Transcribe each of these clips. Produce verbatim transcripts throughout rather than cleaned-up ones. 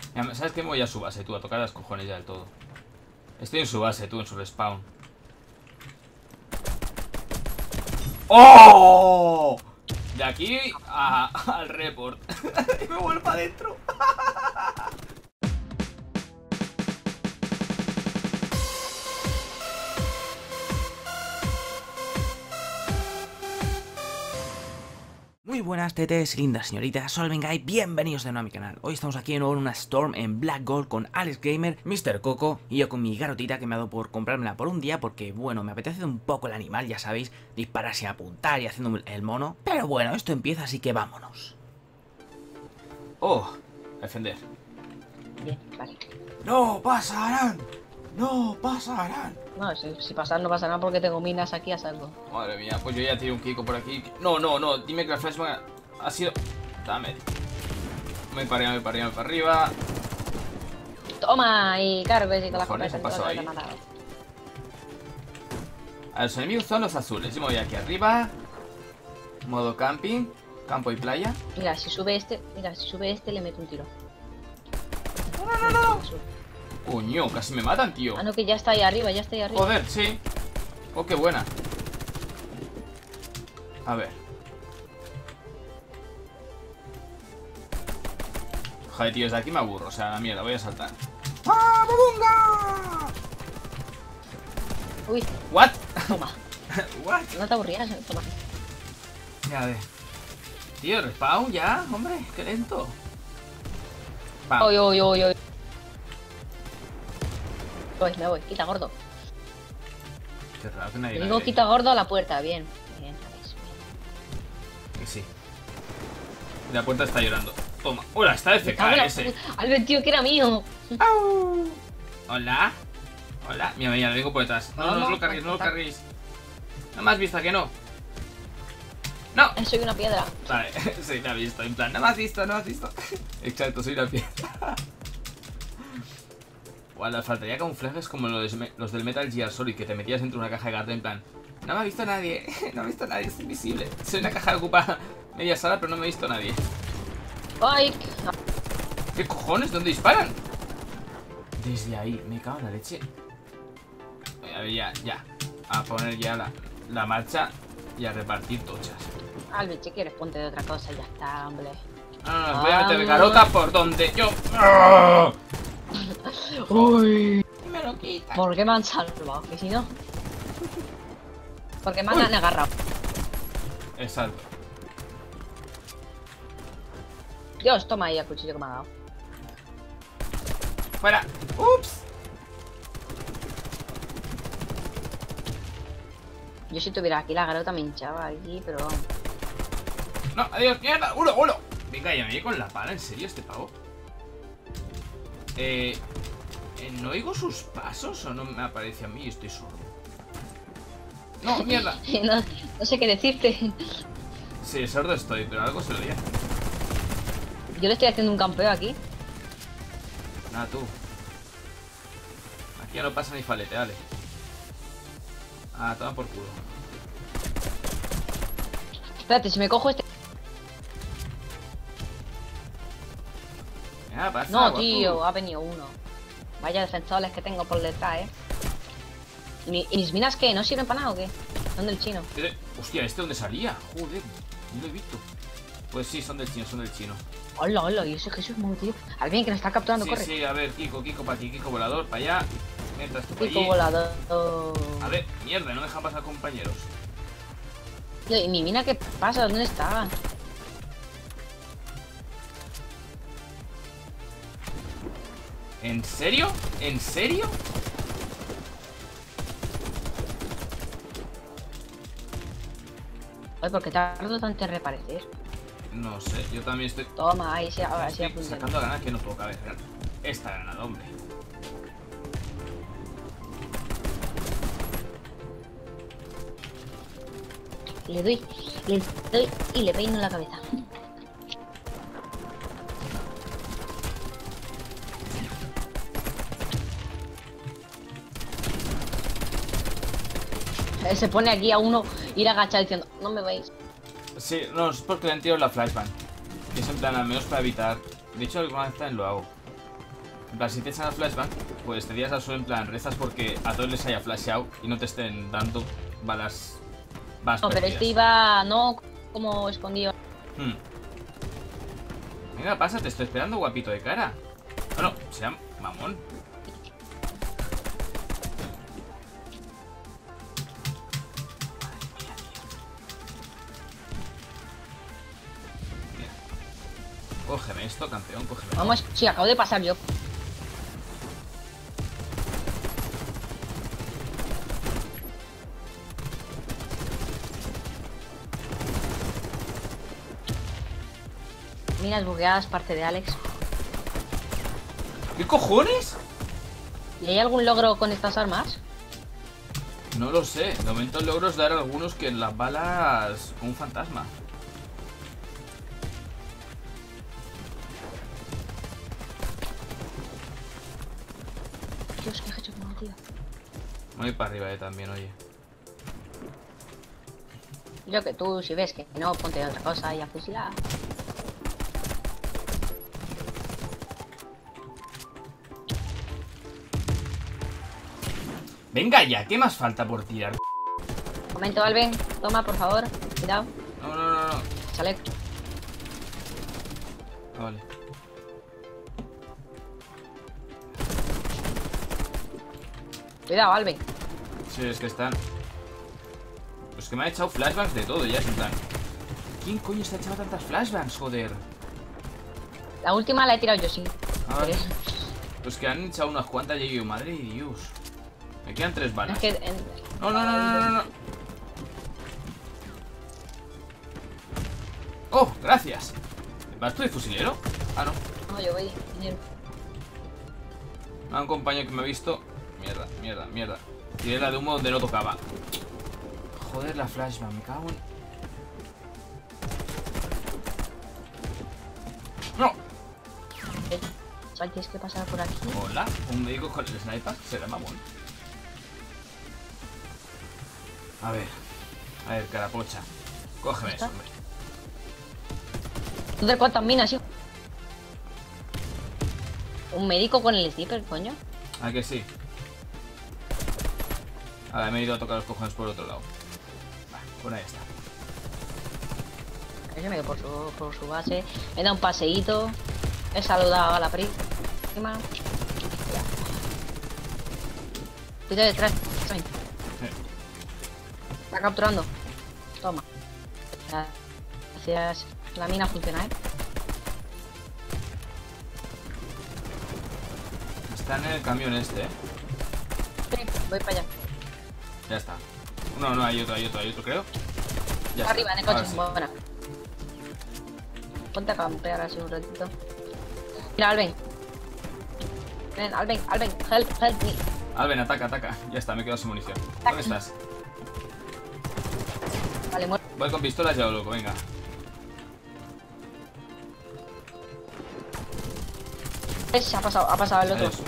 Mira, ¿sabes qué? Me voy a su base, tú, a tocar las cojones ya del todo. Estoy en su base, tú, en su respawn. ¡Oh! De aquí a, al report. Y me vuelvo para adentro. Muy buenas tetes, lindas señoritas, soy Solvengay, bienvenidos de nuevo a mi canal. Hoy estamos aquí de nuevo en una Storm en Black Gold con Alex Gamer, mister Coco y yo con mi garotita que me ha dado por comprármela por un día porque, bueno, me apetece un poco el animal, ya sabéis, disparar sin apuntar y haciendo el mono. Pero bueno, esto empieza, así que vámonos. Oh, defender. Bien, vale. ¡No pasarán! ¡No pasarán! No, si, si pasar no pasa nada porque tengo minas aquí a salvo. Madre mía, pues yo ya tiré un Kiko por aquí. No, no, no, dime que la flashbang ha sido... Dame. Me para arriba, me para arriba, me para arriba. Toma, y cargo y con las Cojones, copetas. ¿qué pasó todo lo ahí? que me ha dado. A los enemigos son los azules. Yo me voy aquí arriba. Modo camping, campo y playa. Mira, si sube este, mira, si sube este le meto un tiro. No, no, no, no. Coño, casi me matan, tío. Ah, no, que ya está ahí arriba, ya está ahí arriba. Joder, sí. Oh, qué buena. A ver. Joder, tío, desde aquí me aburro. O sea, la mierda, voy a saltar. ¡Ah, babunga! Uy, ¿What? toma. ¿What? No te aburrías, toma. Ya, a ver. Tío, respawn ya, hombre, qué lento. Pam. Uy, uy, uy, uy. Voy, me voy, quita gordo. Qué raro que nadie Le la digo ve. quita gordo a la puerta, bien. Bien, sabéis. Y sí. Y la puerta está llorando. Toma. Hola, está F K ese. Albert, tío, que era mío. Au. Hola. Hola. Mira, mira, le vengo por detrás. No, no, no, no lo carguéis, no lo carguéis. Nada más vista que no. No. Soy una piedra. Vale, sí, te ha visto. En plan, no me has visto, no me has visto. Exacto, soy una piedra. Bueno, faltaría camuflajes como los, los del Metal Gear Solid, que te metías dentro de una caja de cartón en plan, no me ha visto nadie, no me ha visto nadie, es invisible. Soy una caja que ocupa media sala, pero no me ha visto nadie. Ay, ¿Qué cojones? ¿Dónde disparan? Desde ahí, me cago en la leche. A ver, ya, ya. A poner ya la, la marcha y a repartir tochas. Albert, si quieres ponte de otra cosa, ya está, hombre. No, no, no, voy a meter Ah. garota por donde yo... ¡Oh! Uy. Y me lo quita. ¿Por qué me han salvado? Que si no. Porque me han agarrado. Exacto. Dios, toma ahí el cuchillo que me ha dado. ¡Fuera! ¡Ups! Yo si tuviera aquí la garota me hinchaba aquí, pero vamos. No, adiós, mierda, uno, uno. Venga, ya me voy con la pala, ¿en serio este pavo? Eh, eh, ¿No oigo sus pasos o no me aparece a mí y estoy sordo? No, mierda. no, no sé qué decirte. Sí, sordo estoy, pero algo se lo oía. Yo le estoy haciendo un campeo aquí. Nada, tú. Aquí ya no pasa ni falete, dale. Ah, toma por culo. Espérate, si me cojo este. Ya, pasa, No, guapo. tío, ha venido uno. Vaya defensores que tengo por detrás, eh. ¿Y, mi- y mis minas qué? ¿No sirven para nada o qué? Son del chino. Eh, Hostia, ¿este dónde salía? Joder, no lo he visto. Pues sí, son del chino, son del chino. Hola, hola, y ese Jesús muy tío. Alguien que nos está capturando, Sí, corre. sí, a ver, Kiko, Kiko para aquí, Kiko volador, para allá. Mientras tú para Pico allí. volador. A ver, mierda, no dejan pasar compañeros. Tío, ¿y mi mina qué pasa? ¿Dónde está? ¿En serio? ¿En serio? Ay, ¿por qué tardo tanto en reaparecer? No sé, yo también estoy, Toma, ahí sí, ahora sí estoy apunté. sacando ganas que no toca. A ver, esta granada, hombre. Le doy, le doy y le peino en la cabeza. Eh, Se pone aquí a uno ir agachado diciendo, no me veis. Sí, no, es porque le han tirado la flashbang. Que es en plan, al menos para evitar. De hecho, alguna vez también lo hago. En plan, si te echan al flashbang, pues te tiras al suelo en plan, rezas porque a todos les haya flashado y no te estén dando balas. balas No, pero perdidas. este iba no como escondido. Hmm. Venga, pasa, te estoy esperando, guapito de cara. Bueno, sea mamón. Mira. Cógeme esto, campeón, cógeme. Vamos, sí, acabo de pasar yo. Minas bugueadas, parte de Alex. ¿Qué cojones? ¿Y hay algún logro con estas armas? No lo sé. De momento logro dar algunos que las balas con un fantasma. Dios, qué hecho que no, tío. Voy para arriba eh, también, oye. Yo que tú, si ves que no, ponte otra cosa y a fusilar. Venga ya, ¿qué más falta por tirar? Momento, Alben. Toma, por favor. Cuidado. No, no, no, no. Chaleco. Ah, vale. Cuidado, Alben. Sí, es que están... Pues que me ha echado flashbacks de todo ya, es en plan... ¿Quién coño se ha echado tantas flashbacks, joder? La última la he tirado yo, sí. A ver. Pues que han echado unas cuantas y yo, madre de Dios. Me quedan tres balas. Es que... En... No, no, no, no, no, no. Oh, gracias. ¿Vas tú de fusilero? Ah, no. No, yo voy. Dinero. Ah, un compañero que me ha visto. Mierda, mierda, mierda. Tiré la de humo donde no tocaba. Joder, la flashbang, me cago en... ¡No! ¿Sabes tienes que pasar por aquí? Hola, un médico con el sniper. Será mamón. A ver. A ver, carapocha. Cógeme eso, hombre. ¿Tú de cuántas minas, hijo? ¿Un médico con el sniper, coño? ¿A que sí? Ahora me he ido a tocar los cojones por otro lado. Va, pues ahí está. Yo me he ido por su, por su base. Me he dado un paseíto. He saludado a la prima. Ya. Cuidado detrás. Sí. Está capturando. Toma. Gracias. La mina funciona, ¿eh? Están en el camión este, ¿eh? Sí, voy para allá. Ya está. No, no, hay otro, hay otro, hay otro, creo. Ya está. Arriba, en el coche. Ahora sí. Buena. Ponte a campear así un ratito. Mira, Alben. Ven, Alben, Alben, help, help me. Alben, ataca, ataca. Ya está, me he quedado sin munición. ¿Dónde estás? Vale, muerto. Voy con pistolas ya, loco, venga. Se ha pasado, ha pasado el otro. Adiós.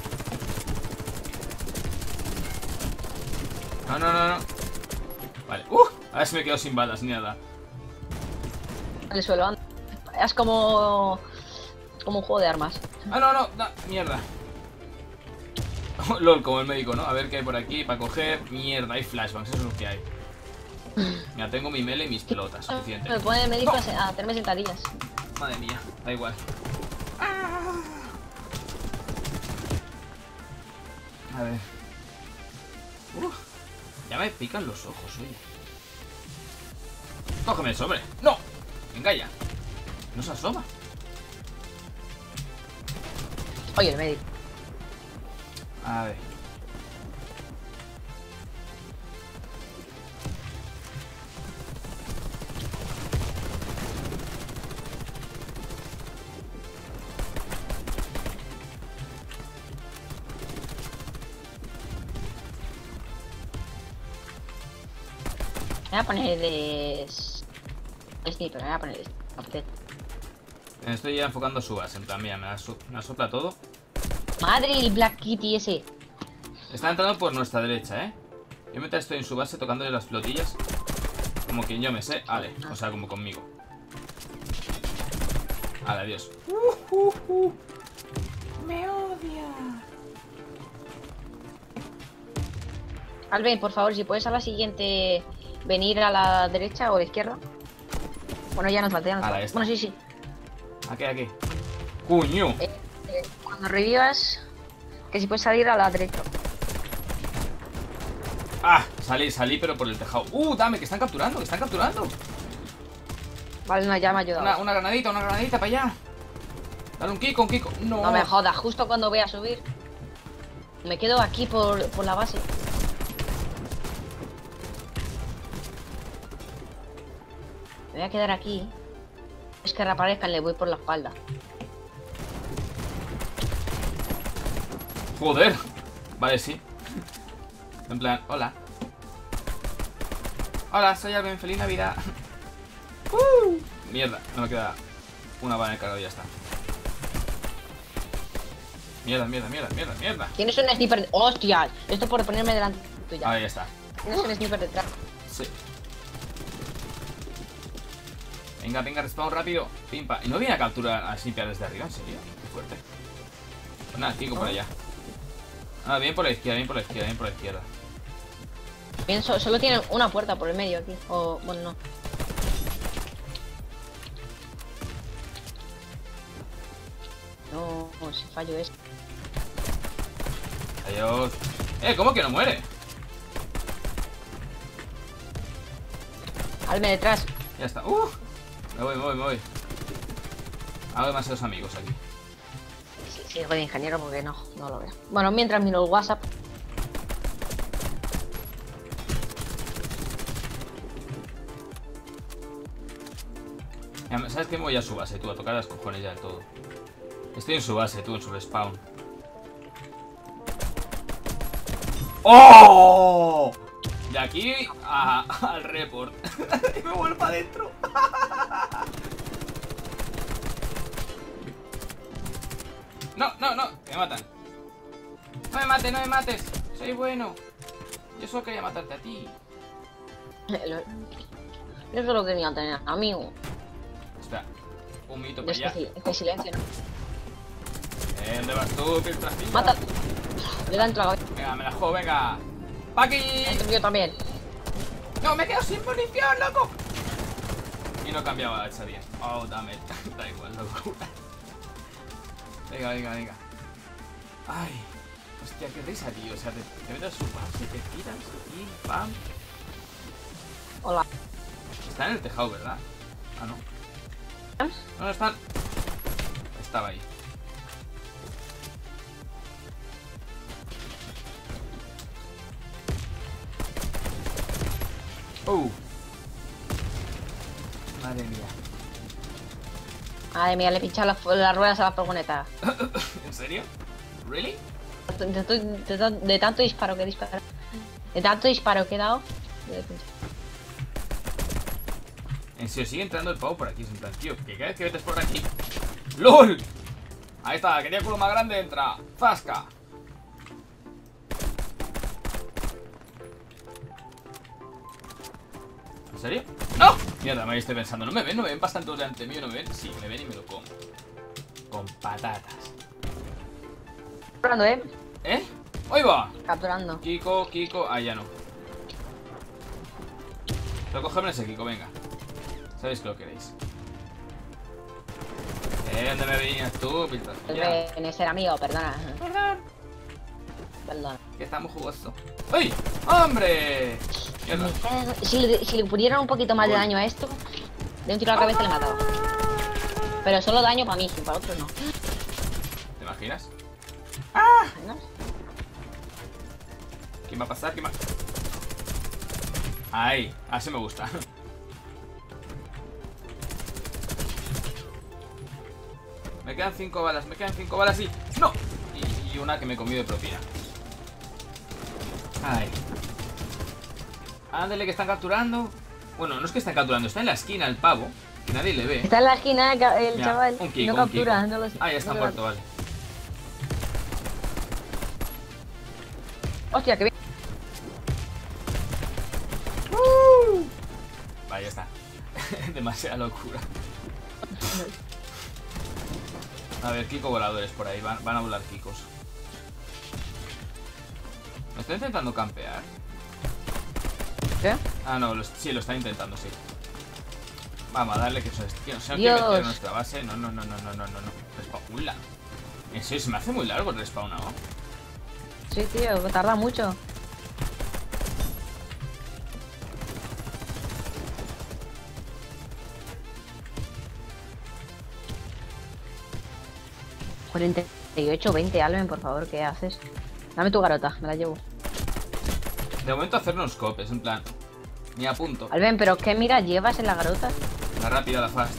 No, no, no, no. Vale. ¡Uh! A ver si me quedo sin balas ni nada. En el suelo, anda. Es como... como un juego de armas. Ah, no, no, no. Mierda. LOL, como el médico, ¿no? A ver qué hay por aquí para coger. Mierda, hay flashbangs, eso es lo que hay. Ya tengo mi mele y mis pelotas, suficiente. Me pone el médico a, se- a hacerme sentadillas. Madre mía, da igual. A ver. Uf, ya me pican los ojos, oye. Cógeme eso, hombre. ¡No! Venga ya. No se asoma. Oye, el médico. A ver. Me voy a poner de... Este, pero me voy a poner este. Apetece. Me estoy ya enfocando su base. En plan, mira, me la, so- me la sopla todo. Madre, el Black Kitty ese. Está entrando por nuestra derecha, ¿eh? Yo mientras estoy en su base tocándole las flotillas. Como quien yo me sé. Ale, o sea, como conmigo. Ale, adiós. Uh, uh, uh. Me odio. Alben, por favor, si puedes a la siguiente venir a la derecha o a la izquierda. Bueno, ya nos falta, ya nos A la falta. esta. Bueno, sí, sí. Aquí, aquí. ¡Cuño! Eh, eh, cuando revivas, que si puedes salir a la derecha. Ah, salí, salí, pero por el tejado. ¡Uh, dame! Que están capturando, que están capturando. Vale, no, ya me ha ayudado. Una, una granadita, una granadita para allá. Dale un kiko, un kiko. No. No me jodas, justo cuando voy a subir. Me quedo aquí por, por la base. Me voy a quedar aquí. Es que reaparezcan, le voy por la espalda. Joder. Vale, sí. En plan, hola. Hola, soy Alben, feliz Navidad. Uh, mierda, no me queda una bala en el cargador y ya está. Mierda, mierda, mierda, mierda, mierda. Tienes un sniper. De... ¡Hostia! Esto por ponerme delante tuya. Ahí ya está. Tienes un sniper detrás. Sí. Venga, venga, respawn rápido. Pimpa. Y no viene a capturar a Simpia desde arriba, ¿en serio? Qué fuerte. Pues nada, Kiko por allá. Ah, bien por la izquierda, bien por la izquierda, bien por la izquierda. Pienso, solo tienen una puerta por el medio aquí. O, bueno, no. No, no, si fallo es. Adiós. Eh, ¿cómo que no muere? Alme detrás. Ya está. Uh, me voy, me voy, me voy. Hago demasiados amigos aquí. Sí, sí, de ingeniero porque no, no lo veo. Bueno, mientras miro el WhatsApp. Ya, ¿sabes qué? Me voy a su base, tú, a tocar las cojones ya del todo. Estoy en su base, tú, en su respawn. ¡Oh! De aquí a, al report. Y me vuelvo para adentro. No, no, no, me matan. No me mates, no me mates. Soy bueno. Yo solo quería matarte a ti. Yo solo quería tener amigo. Espera, un minuto Es para que, allá. sí, es que silencio, ¿no? Eh, ¿dónde vas tú, filtracillo? Mata. Le da entrada. Venga, me la juego, venga. ¡Pa' aquí! Entro yo también. ¡No, me he quedado sin munición, loco! Y no cambiaba la hacha bien. Oh, dame. Da igual, loco. Venga, venga, venga. Ay. Hostia, qué risa, tío. O sea, te, te metes a su base, te tiras y pam. Hola. Está en el tejado, ¿verdad? Ah, no. No, no están. Estaba ahí. Uh. Madre mía. Madre mía, le he pinchado las, las ruedas a la furgoneta. ¿En serio? ¿Really? De, de, de, de tanto disparo que he disparado. De tanto disparo que he dado. le he pinchado. En serio, sigue entrando el pavo por aquí. Es en plan, tío, que cada vez que metes por aquí. ¡LOL! Ahí está, quería culo más grande, entra. ¡Zasca! ¿En serio? ¡No! Mierda, me estoy pensando. ¿No me ven? ¿No me ven bastante delante mío? ¿No me ven? Sí, me ven y me lo como. Con patatas. Capturando, eh. ¿Eh? ¡Ahí va! Capturando. Kiko, Kiko. Ah, ya no. Pero cogedme ese Kiko, venga. Sabéis que lo queréis. Eh, ¿dónde me venías tú, Piltracilla? En ser amigo, perdona. Perdón. Perdona. Que está muy jugoso. ¡Ay! ¡Hombre! Mierda. Si le, si le pudieran un poquito más de daño a esto, de un tiro a la cabeza le mataba. Pero solo daño para mí, para otros no. ¿Te imaginas? ¿No? ¿Quién va a pasar? ¿Quién va? Ahí, así me gusta. Me quedan cinco balas, me quedan cinco balas y... ¡No! Y, y una que me he comido de propina. Ay. Ándale, que están capturando. Bueno, no es que están capturando, está en la esquina el pavo, que nadie le ve. Está en la esquina el Mira, chaval. un Kiko, no un captura, Kiko. no lo sé. Ah, ya está no muerto, lo- vale. Hostia, que bien. Vale, ya está. Demasiada locura. A ver, Kiko voladores por ahí, van, van a volar Kikos. Me estoy intentando campear. ¿Qué? Ah, no, lo, sí, lo están intentando, sí. Vamos a darle que eso es. Que no se Dios. meter en nuestra base. No, no, no, no, no, no, no. Respawn. Ula. En serio, se me hace muy largo el respawn, ¿no? Sí, tío, tarda mucho. cuarenta y ocho, veinte, Alven, por favor, ¿qué haces? Dame tu garota, me la llevo. De momento hacernos copes, en plan. Ni a punto. Alven, pero ¿qué mira llevas en la garota? La rápida, la fast.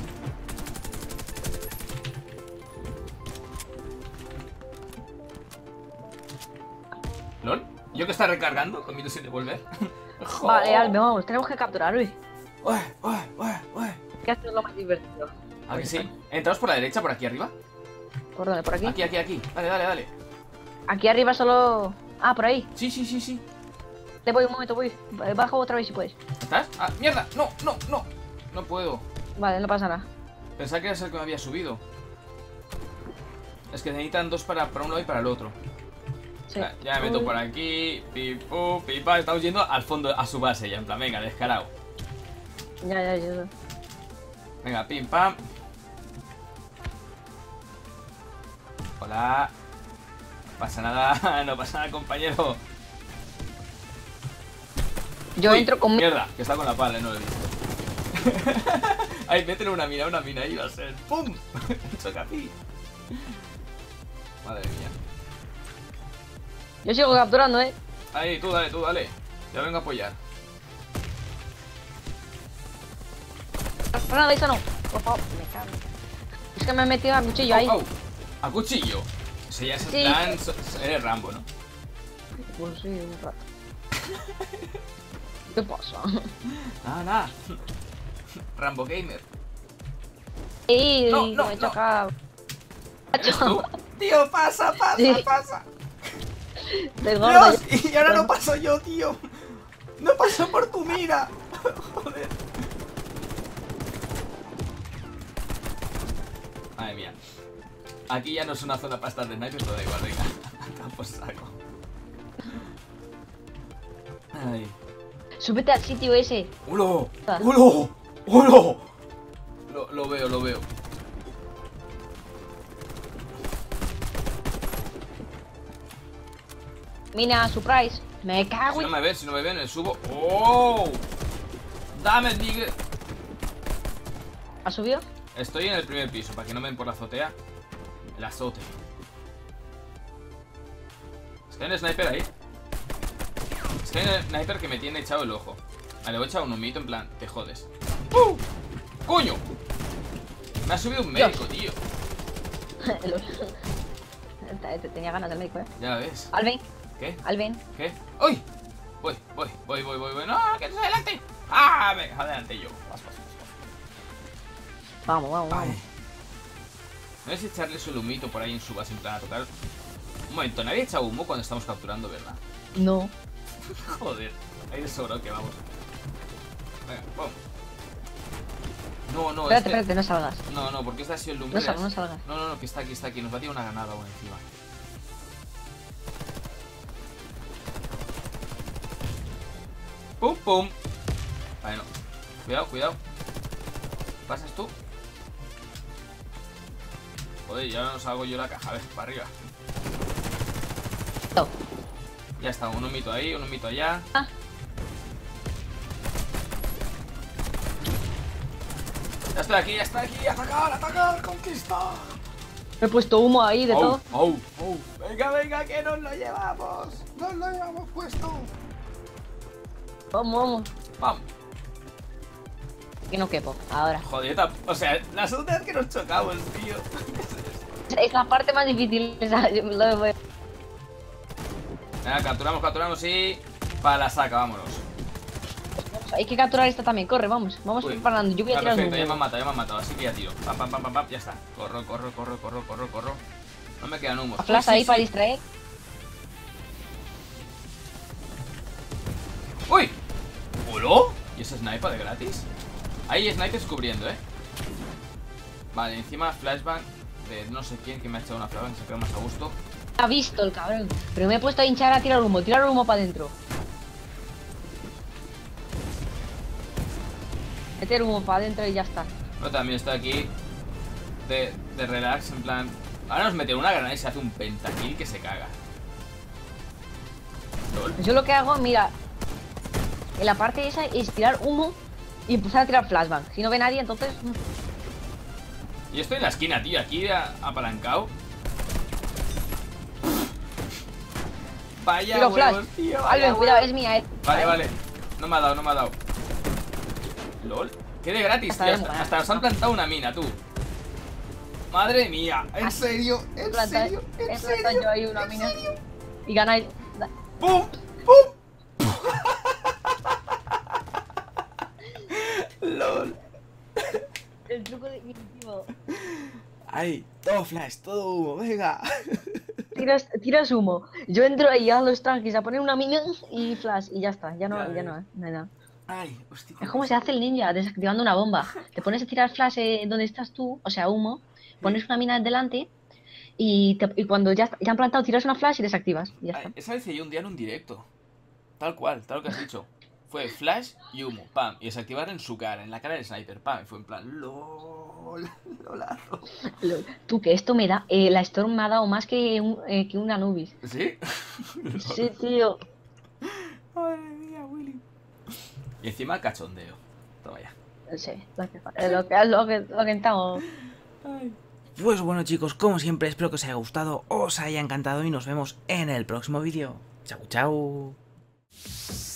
¿Lol? ¿Yo que está recargando con mi ilusión de volver? Vale, Alven, vamos, tenemos que capturar, uy. Ué, ué, ué, ué. Que esto es lo más divertido. ¿A que sí? ¿Entramos por la derecha, por aquí arriba? ¿Por dónde? ¿Por aquí? Aquí, aquí, aquí. Dale, dale, dale. Aquí arriba solo... Ah, por ahí. Sí, sí, sí, sí. Te voy un momento, voy. Baja otra vez si puedes. ¿Estás? ¡Ah, mierda! ¡No, no, no! No puedo. Vale, no pasa nada. Pensaba que era el que me había subido. Es que necesitan dos para, para un lado y para el otro. Sí. Ya, ya me meto Uy. por aquí. Pipu, pipa. Estamos yendo al fondo, a su base ya. En plan, venga, descarado. Ya, ya, ya. Venga, pim, pam. Hola. No pasa nada, no pasa nada, compañero. Yo Uy, entro con mi... mierda, que está con la pala, no lo he visto. Ahí, métele una mina, una mina, ahí va a ser. ¡Pum! Chocapi. Madre mía. Yo sigo capturando, eh. Ahí, tú dale, tú dale. Ya vengo a apoyar. Granada, esa no. Por favor, me cago. Es que me he metido a cuchillo ahí. Au, au. A cuchillo. Ese ya es Sí. el plan. so- so- Eres Rambo, ¿no? Pues sí, un rato. ¿Qué pasa? Nada, nada. Rambo Gamer. Sí, No, no, me he no. chocado. ¿Eres tú? Tío, pasa, pasa, Sí. pasa. Estoy gordo. Dios, y ahora no paso yo, tío. No paso por tu mira. Joder. Madre mía. Aquí ya no es una zona para estar de sniper, pero da igual, venga. Acá por saco. Ay. Súbete al sitio ese. ¡Ulo! ¡Ulo! ¡Ulo! Lo, lo veo, lo veo. Mina, surprise. Me cago Si no en... me ven, si no me ven, me subo. ¡Oh! ¡Dame, digger! ¿Ha subido? Estoy en el primer piso, para que no me ven por la azotea. El azote. Es que hay un sniper ahí. Es que hay un sniper que me tiene echado el ojo. Vale, voy a echar un humito en plan, te jodes. ¡Uh! ¡Coño! Me ha subido un médico, tío. Te- te- Tenía ganas del médico, eh. Ya ves. Alvin, ¿Qué? Alvin. ¿Qué? ¡Uy! Voy, voy, voy, voy, voy, voy. ¡No! ¡Que no adelante! ¡Ah! Venga, adelante yo. Vas, vas, vas, vas. Vamos, vamos, Ay. vamos. No es echarle su humito por ahí en su base en plan a tocar. Un momento, nadie echa humo cuando estamos capturando, ¿verdad? No. Joder, ahí de sobra que vamos. Venga, vamos. No, no, Espérate, este... espérate, no salgas. No, no, porque este ha sido el No lumbre. salgas, no salgas. No, no, no, que está aquí, está aquí. Nos va a tirar una granada aún encima. Pum, pum. Vale, no. Cuidado, cuidado. ¿Pasas tú? Joder, ya no salgo yo la caja. A ver, para arriba. No. Ya está, un humito ahí, un humito allá. Ah. Ya estoy aquí, ya estoy aquí. ¡Atacar, atacar! ¡Conquista! Me he puesto humo ahí de ¡Au, todo. au, au! ¡Venga, venga, que nos lo llevamos! ¡Nos lo llevamos puesto! Vamos, vamos. ¡Vamos! Que no quepo. Ahora. Joder, tap- o sea, la segunda vez que nos chocamos, tío. Es la parte más difícil. Esa, yo lo voy- Venga, capturamos, capturamos y... Para la saca, vámonos. Hay que capturar esta también. Corre, vamos. Vamos Uy. preparando. Yo voy a Ah, tirar perfecto, ya un me han humo. matado, ya me han matado, así que ya tiro. Pam, pam, pam, pam, pam, ya está. Corro, corro, corro, corro, corro, corro. No me quedan humos. Flash Uy, sí, ahí sí. para distraer. ¡Uy! ¿Hola? ¿Y ese sniper de gratis? Hay snipers cubriendo, ¿eh? Vale, encima flashbang de no sé quién que me ha echado una flashbang, se queda más a gusto. Ha visto el cabrón. Pero me he puesto a hinchar a tirar humo. Tirar humo para adentro. meter humo para adentro y ya está. No, también estoy aquí de, de relax, en plan... Ahora nos mete una granada y se hace un pentakill que se caga. ¿Lol? Yo lo que hago, mira, en la parte esa es tirar humo y empezar a tirar flashbang. Si no ve nadie, entonces... Y estoy en la esquina, tío, aquí a- apalancado. Vaya Tiro flash. huevos, tío, vaya Alvin, huevos. cuidado, es mía, eh. Vale, vale. No me ha dado, no me ha dado. LOL. Qué de gratis, Hasta tío. luego, Hasta, eh. hasta nos han plantado una mina, tú. Madre mía. ¿En serio? ¿En Planta- serio? ¿En he plantado serio? yo ahí una ¿En mina. serio? Y ganáis. ¡Pum! ¡Pum! LOL. El truco definitivo. Ay, todo flash, todo humo, venga. Tiras, tiras humo. Yo entro ahí a los tranquis a poner una mina y flash. Y ya está. Ya no, Ya ya, ves. no, eh, no hay nada. Ay, hostia. Es como se hace el ninja desactivando una bomba. Te pones a tirar flash eh, donde estás tú, o sea, humo. Pones una mina delante y, te- y cuando ya, ya han plantado, tiras una flash y desactivas. Y ya Ay, está. esa vez hice yo un día en un directo. Tal cual, tal que has dicho. Fue flash y humo, pam. Y desactivar en su cara, en la cara del sniper, pam. Y fue en plan, lol, lolazo. Lo- Tú, que esto me da. Eh, la Storm me ha dado más que, un, eh, que un Anubis. ¿Sí? Sí, tío. Madre mía, Willy. Y encima cachondeo. Toma ya. Sí, lo que, eh, lo que, lo que, lo que estamos. Pues bueno, chicos, como siempre, espero que os haya gustado, os haya encantado y nos vemos en el próximo vídeo. Chao, chao.